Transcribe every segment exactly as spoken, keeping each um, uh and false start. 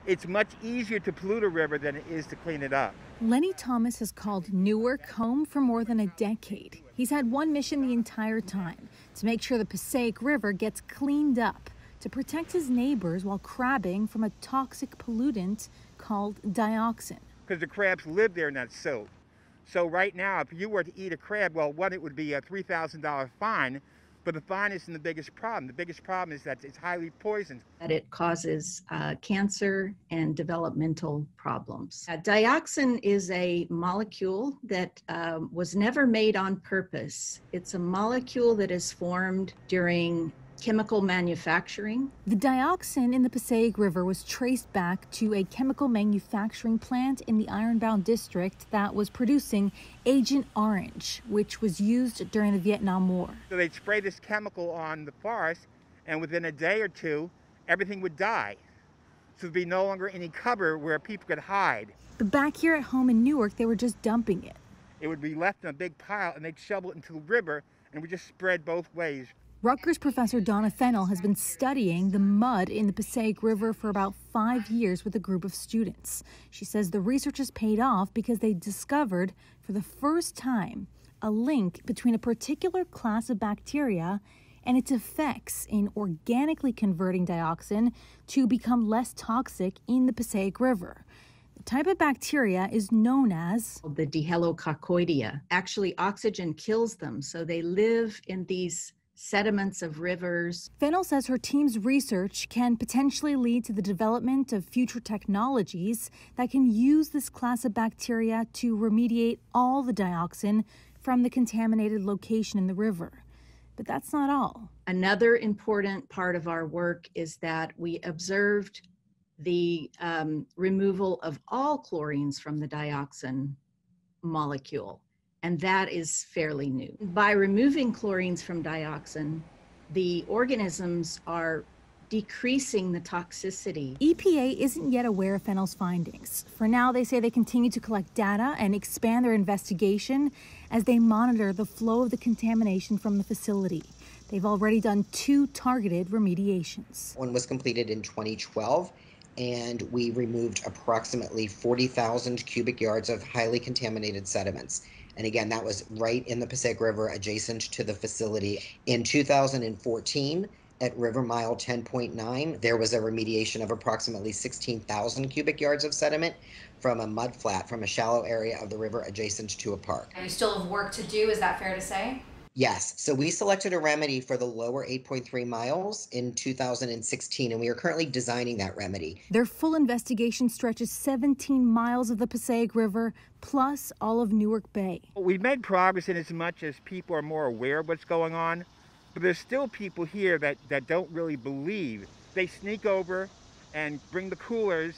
It's much easier to pollute a river than it is to clean it up. Lenny Thomas has called Newark home for more than a decade. He's had one mission the entire time, to make sure the Passaic River gets cleaned up, to protect his neighbors while crabbing from a toxic pollutant called dioxin. Because the crabs live there in that silt. So right now, if you were to eat a crab, well, one, it would be a three thousand dollar fine, but the fine isn't the biggest problem. The biggest problem is that it's highly poisoned. That it causes uh, cancer and developmental problems. Uh, dioxin is a molecule that um, was never made on purpose. It's a molecule that is formed during chemical manufacturing. The dioxin in the Passaic River was traced back to a chemical manufacturing plant in the Ironbound district that was producing Agent Orange, which was used during the Vietnam War. So they'd spray this chemical on the forest, and within a day or two, everything would die. So there'd be no longer any cover where people could hide. But back here at home in Newark, they were just dumping it. It would be left in a big pile, and they'd shovel it into the river, and it would just spread both ways. Rutgers professor Donna Fennell has been studying the mud in the Passaic River for about five years with a group of students. She says the research has paid off because they discovered for the first time a link between a particular class of bacteria and its effects in organically converting dioxin to become less toxic in the Passaic River. The type of bacteria is known as the Dihalococoidea. Actually, oxygen kills them, so they live in these sediments of rivers. Fennell says her team's research can potentially lead to the development of future technologies that can use this class of bacteria to remediate all the dioxin from the contaminated location in the river. But that's not all. Another important part of our work is that we observed the um, removal of all chlorines from the dioxin molecule. And that is fairly new. By removing chlorines from dioxin, the organisms are decreasing the toxicity. E P A isn't yet aware of Fennell's findings. For now, they say they continue to collect data and expand their investigation as they monitor the flow of the contamination from the facility. They've already done two targeted remediations. One was completed in twenty twelve, and we removed approximately forty thousand cubic yards of highly contaminated sediments. And again, that was right in the Passaic River adjacent to the facility. In two thousand fourteen, at River Mile ten point nine, there was a remediation of approximately sixteen thousand cubic yards of sediment from a mud flat from a shallow area of the river adjacent to a park. You still have work to do, is that fair to say? Yes, so we selected a remedy for the lower eight point three miles in two thousand sixteen, and we are currently designing that remedy. Their full investigation stretches seventeen miles of the Passaic River, plus all of Newark Bay. We've made progress in as much as people are more aware of what's going on, but there's still people here that, that don't really believe. They sneak over and bring the coolers,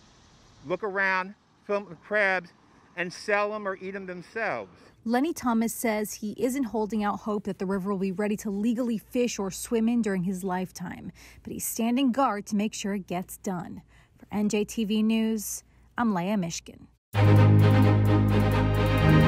look around, film the crabs, and sell them or eat them themselves. Lenny Thomas says he isn't holding out hope that the river will be ready to legally fish or swim in during his lifetime, but he's standing guard to make sure it gets done. For N J T V News, I'm Leah Mishkin.